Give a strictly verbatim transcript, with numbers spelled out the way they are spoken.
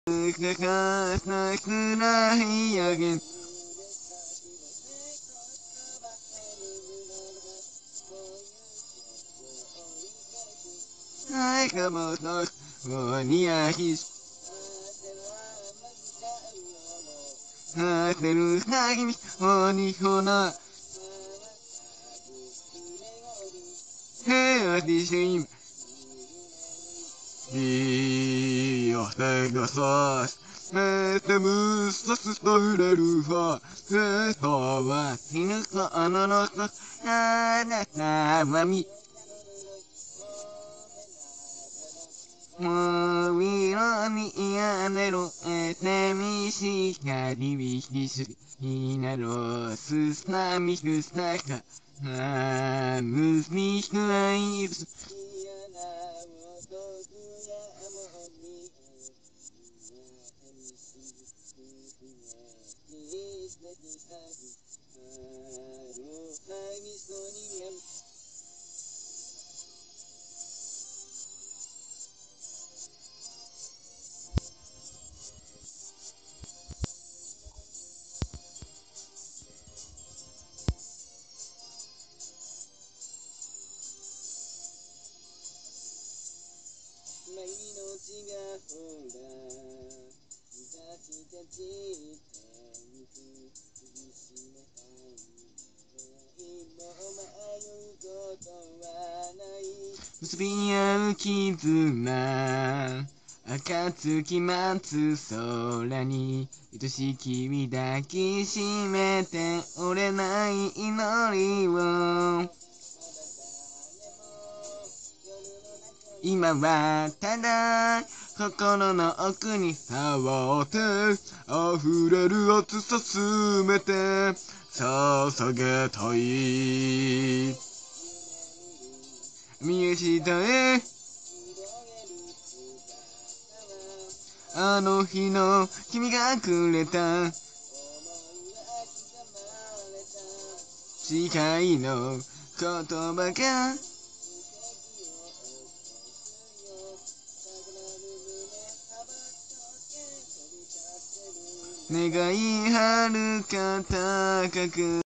かかった暗い夜景はいかもとおにやひしはてるはぎみおにほなへやdi sini di otak sos Metemu sos toileru fa Seto wa sinu ko ono no sos Anata wa miもう色にやめろえてみしかりびひすいなろすさみくさかあむすみくあいぶす命がほら抱きてちってゆく苦しめたいもう迷うことはない結び合う絆暁待つ空に愛しき君抱きしめて折れない祈りを今はただ心の奥に触って溢れる熱さすべて捧げたい見失えあの日の君がくれた誓いの言葉が願いはるか高く